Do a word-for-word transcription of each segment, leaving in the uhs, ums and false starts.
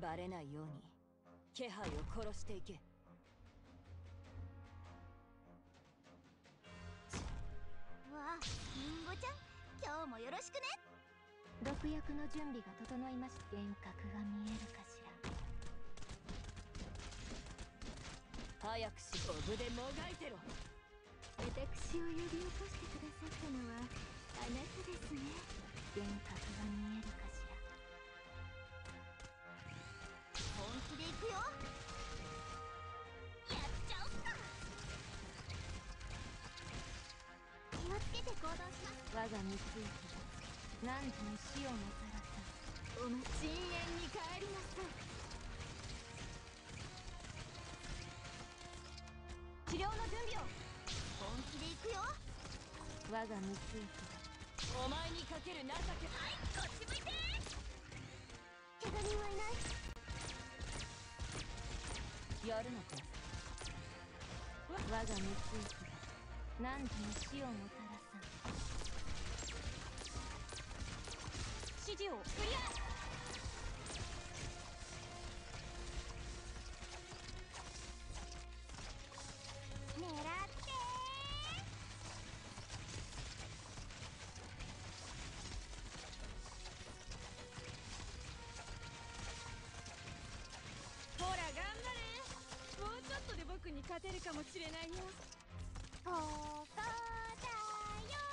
バレないように気配を殺していけ。 わあ、リンゴちゃん、今日もよろしくね。 毒薬の準備が整いました。幻覚が見えるかしら。 早くし、オブでもがいてろ。 私を呼び起こしてくださったのはあなたですね。幻覚が見えるかしら。 本気で行くよ。やっちゃおっか。気をつけて行動します。 我が三つ息が何時に死をもたらす。 お前深淵に帰りなさい。治療の準備を。本気で行くよ。 我が三つ息がお前にかける情け。はい、こっち向いて。 怪我人はいない。 やるのか。 我が三つ息が何時に死をもたらす。 指示をクリア。 狙ってほら頑張れ。もうちょっとで僕に勝てるかもしれないよ。 ここだよ。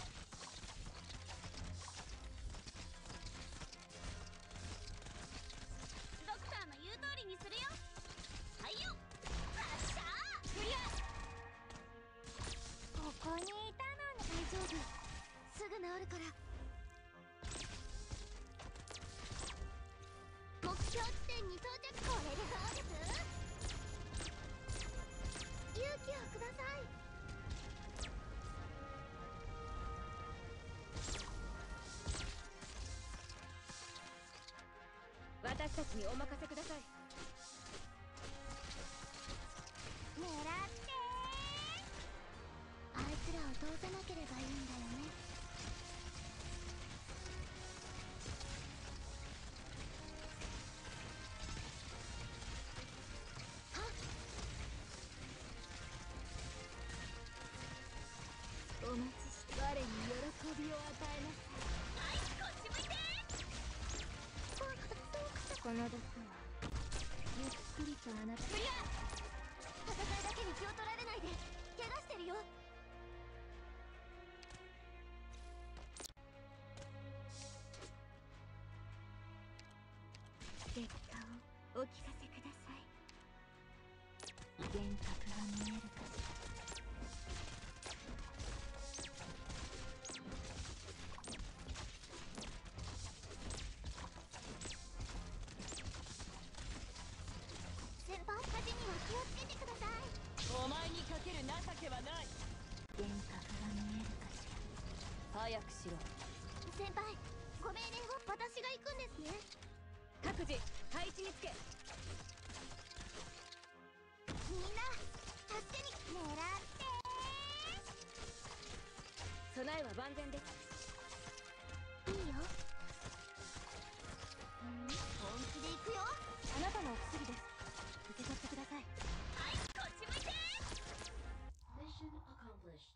ドクターの言う通りにするよ。はいよ。発射。クリア。ここにいたのね。大丈夫、すぐ治るから。目標地点に到着。これでどうです。勇気をください。 私たちにお任せください。 狙ってあいつらを通さなければいいんだよね。はっ、お待ちして。我に喜びを与えなさい。はい、こっち向いて。 この毒はゆっくりとあなた。 クリア。戦いだけに気を取られないで。怪我してるよ。 結果をお聞かせください。幻覚が見えるかしら。 先輩、火事には気をつけてください。 お前にかける情けはない。 幻覚が見えるかしら。 早くしろ。 先輩、ご命令を。私が行くんですね。 各自配置につけ。 みんな助けに。狙って備えは万全です。 いいよ。うん、本気で行くよ。 あなたのお薬です。受け取ってください。 はい、こっち向いて。 Mission accomplished.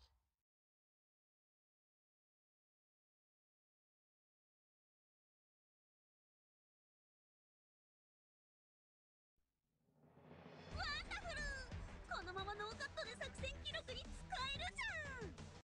ワンダフル。このままノーカットで作戦記録に使えるじゃん。